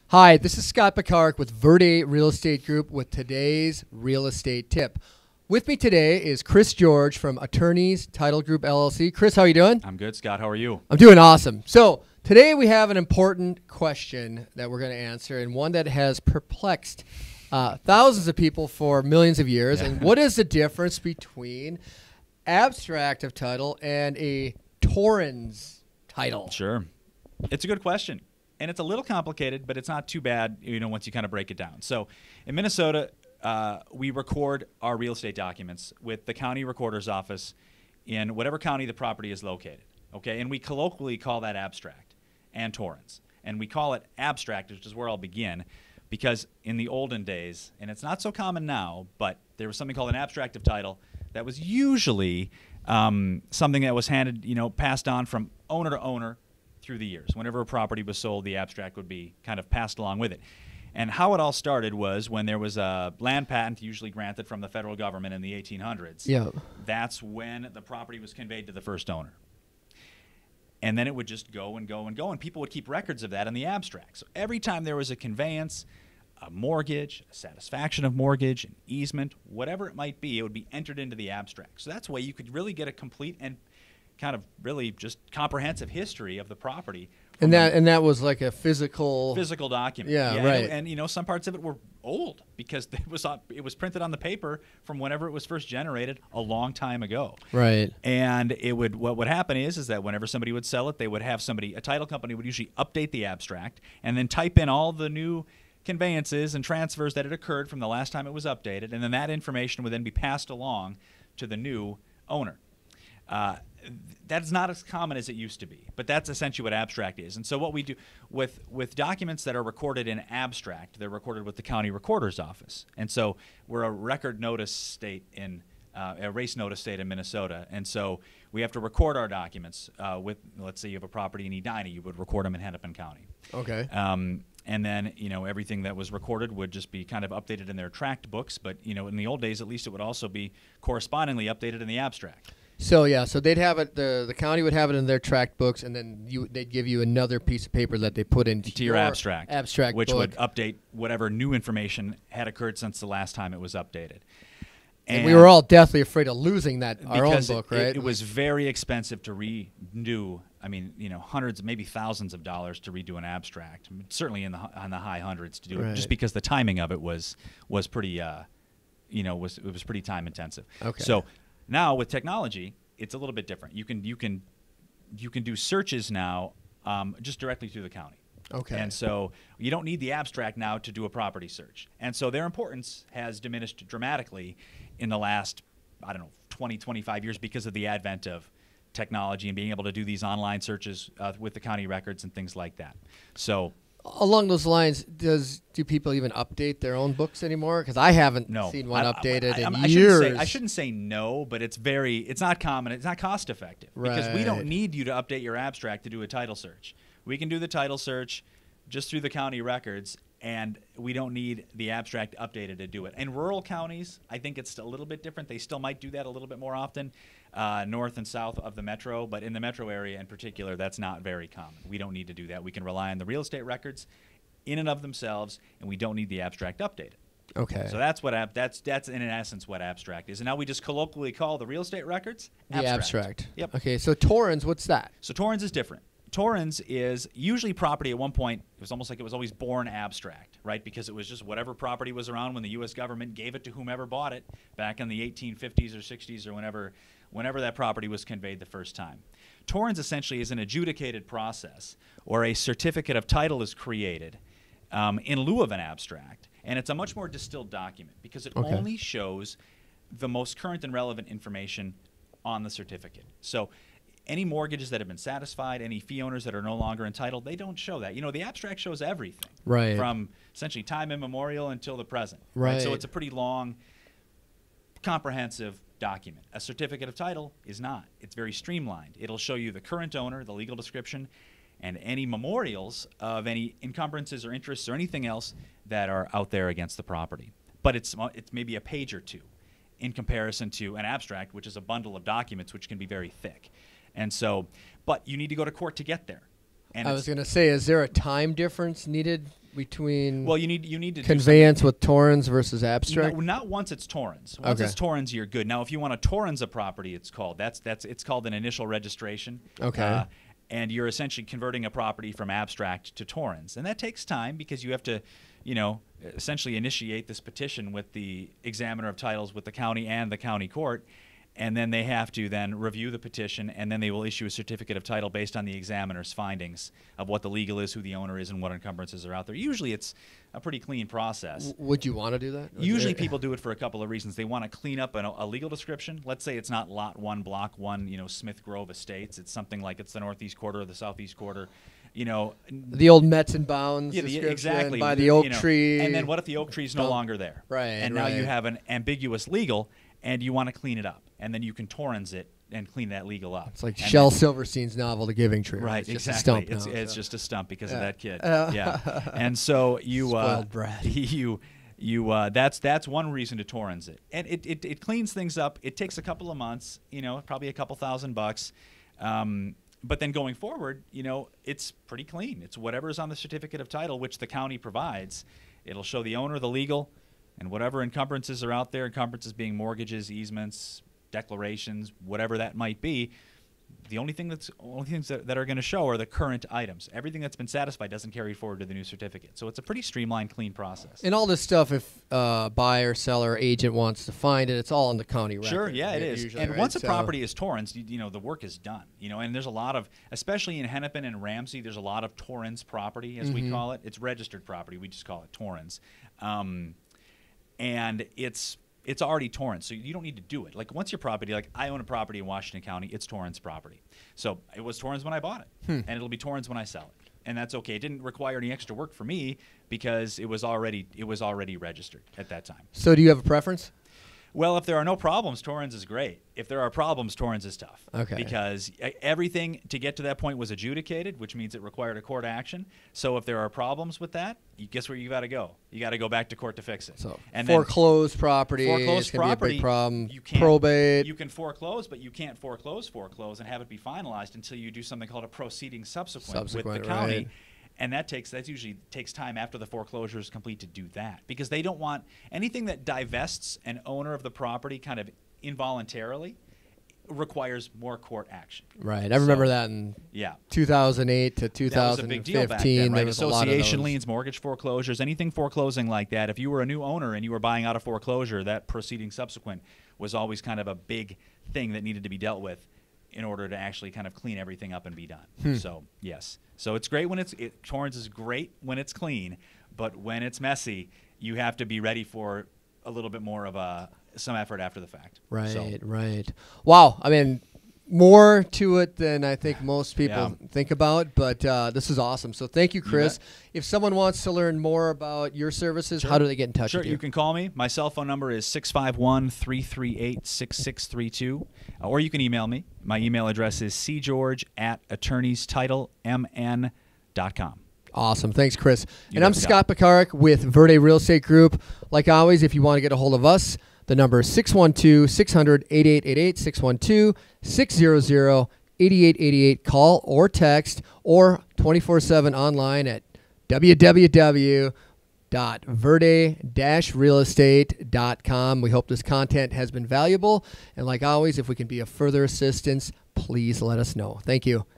Hi, this is Scott Pekarek with Verde Real Estate Group with today's real estate tip. With me today is Chris George from Attorneys Title Group LLC. Chris, how are you doing? I'm good, Scott. How are you? I'm doing awesome. So today we have an important question that we're going to answer, and one that has perplexed thousands of people for millions of years. And what is the difference between abstract of title and a Torrens title? Sure. It's a good question. And it's a little complicated, but it's not too bad, once you kind of break it down. So in Minnesota, we record our real estate documents with the county recorder's office in whatever county the property is located. Okay, and we colloquially call that abstract and Torrens. And we call it abstract, which is where I'll begin, because in the olden days, and it's not so common now, but there was something called an abstract of title that was usually something that was handed, passed on from owner to owner through the years. Whenever a property was sold, the abstract would be kind of passed along with it. And how it all started was when there was a land patent usually granted from the federal government in the 1800s. Yeah. That's when the property was conveyed to the first owner. And then it would just go and go and go, and people would keep records of that in the abstract. So every time there was a conveyance, a mortgage, a satisfaction of mortgage, an easement, whatever it might be, it would be entered into the abstract. So that's why you could really get a complete and kind of really just comprehensive history of the property. And that was like a physical document. Yeah, right. And some parts of it were old because it was printed on the paper from whenever it was first generated a long time ago. Right. And what would happen is that whenever somebody would sell it, they would have a title company would usually update the abstract and then type in all the new conveyances and transfers that had occurred from the last time it was updated, and then that information would then be passed along to the new owner. That's not as common as it used to be, but that's essentially what abstract is. And so what we do with documents that are recorded in abstract, they're recorded with the county recorder's office. And so we're a record notice state in a race notice state in Minnesota, and so we have to record our documents with, let's say you have a property in Edina, you would record them in Hennepin County. Okay. And then, everything that was recorded would just be kind of updated in their tract books, but, in the old days, at least it would also be correspondingly updated in the abstract. So yeah, so they'd have it. The county would have it in their tract books, and then they'd give you another piece of paper that they put into your abstract, which book. would update whatever new information had occurred since the last time it was updated. And we were all deathly afraid of losing our own book, right? It was very expensive to redo. I mean, hundreds, maybe thousands of dollars to redo an abstract. Certainly on the high hundreds to do it, just because the timing of it was pretty, it was pretty time intensive. Okay. So now with technology, it's a little bit different. You can do searches now just directly through the county. Okay. And so you don't need the abstract now to do a property search. And so their importance has diminished dramatically in the last, 20, 25 years because of the advent of technology and being able to do these online searches with the county records and things like that. So along those lines, do people even update their own books anymore? Because I haven't seen one updated in years. I shouldn't say no, but it's not common. It's not cost effective because we don't need you to update your abstract to do a title search. We can do the title search just through the county records, and we don't need the abstract updated to do it. In rural counties, I think it's a little bit different. They still might do that a little bit more often, north and south of the metro, but in the metro area in particular, that's not very common. We don't need to do that. We can rely on the real estate records in and of themselves, and we don't need the abstract updated. Okay. So that's that's in essence what abstract is. And now we just colloquially call the real estate records abstract. The abstract. Yep. Okay, so Torrens, what's that? So Torrens is different. Torrens is usually property at one point. It was almost like it was always born abstract, right? Because it was just whatever property was around when the U.S. government gave it to whomever bought it back in the 1850s or 60s or whenever that property was conveyed the first time. Torrens essentially is an adjudicated process, or a certificate of title is created in lieu of an abstract, and it's a much more distilled document because it only shows the most current and relevant information on the certificate. So any mortgages that have been satisfied, any fee owners that are no longer entitled, they don't show that. The abstract shows everything. Right. From essentially time immemorial until the present. Right. So it's a pretty long, comprehensive document. A certificate of title is not. It's very streamlined. It'll show you the current owner, the legal description, and any memorials of any encumbrances or interests or anything else that are out there against the property. But it's maybe a page or two in comparison to an abstract, which is a bundle of documents which can be very thick. And so, but you need to go to court to get there. And I was going to say, is there a time difference needed between Well, you need to conveyance with Torrens versus abstract? No, not once it's Torrens. Once it's Torrens, you're good. Now, if you want to Torrens a property, it's called it's called an initial registration. Okay. And you're essentially converting a property from abstract to Torrens, and that takes time because you have to, essentially initiate this petition with the examiner of titles with the county and the county court. And then they have to then review the petition, and then they will issue a certificate of title based on the examiner's findings of what the legal is, who the owner is, and what encumbrances are out there. Usually it's a pretty clean process. Would you want to do that? Usually people do it for a couple of reasons. They want to clean up a legal description. Let's say it's not Lot 1, Block 1, Smith Grove Estates. It's something like it's the northeast quarter or the southeast quarter. The old Mets and Bounds exactly by the oak tree. And then what if the oak tree is no longer there? Right. And now you have an ambiguous legal, and you want to clean it up. And then you can Torrens it and clean that legal up. It's like Shel Silverstein's novel, The Giving Tree. Right, it's exactly. Just a stump It's just a stump because of that kid. Yeah. And so you spoiled brat. That's one reason to Torrens it. And it cleans things up. It takes a couple of months, probably a couple $1,000. But then going forward, it's pretty clean. It's whatever's on the certificate of title, which the county provides. It'll show the owner, the legal, and whatever encumbrances are out there, encumbrances being mortgages, easements, declarations, whatever that might be. The only things that are going to show are the current items. Everything that's been satisfied doesn't carry forward to the new certificate. So it's a pretty streamlined, clean process. And all this stuff, if buyer, seller, agent wants to find it, it's all in the county record. Sure, yeah, it is. Usually, and right? once a property is Torrens, the work is done. And there's a lot of, especially in Hennepin and Ramsey, there's a lot of Torrens property, as we call it. It's registered property. We just call it Torrens. And it's already Torrens, so you don't need to do it. Like once your property, like I own a property in Washington County, it's Torrens property. So it was Torrens when I bought it, and it'll be Torrens when I sell it, and that's okay. It didn't require any extra work for me because it was already registered at that time. So do you have a preference? Well, if there are no problems, Torrens is great. If there are problems, Torrens is tough. Okay. Because everything to get to that point was adjudicated, which means it required a court action. So if there are problems with that, guess where you got to go? You got to go back to court to fix it. So and foreclosed property foreclosed can property, be a big problem. You can't, probate. You can foreclose, but you can't foreclose and have it be finalized until you do something called a proceeding subsequent with the county. Right. And that usually takes time after the foreclosure is complete to do that, because they don't want anything that divests an owner of the property kind of involuntarily requires more court action. Right. I remember that in 2008 to 2015. That was a big deal back then, right? There was Association liens, mortgage foreclosures, anything foreclosing like that. If you were a new owner and you were buying out a foreclosure, that proceeding subsequent was always kind of a big thing that needed to be dealt with in order to actually kind of clean everything up and be done. So, yes. So it's great when Torrens is great when it's clean, but when it's messy, you have to be ready for a little bit more of some effort after the fact. Right, right. Wow. I mean, more to it than I think most people think about, but this is awesome. So thank you, Chris. If someone wants to learn more about your services, how do they get in touch with you? You can call me. My cell phone number is 651-338-6632, or you can email me. My email address is cgeorge@attorneystitlem.com. Awesome. Thanks, Chris. And I'm Scot Pekarek with Verde Real Estate Group. Like always, if you want to get a hold of us, the number is 612-600-8888, 612-600-8888. Call or text or 24/7 online at www.verde-realestate.com. We hope this content has been valuable. And like always, if we can be of further assistance, please let us know. Thank you.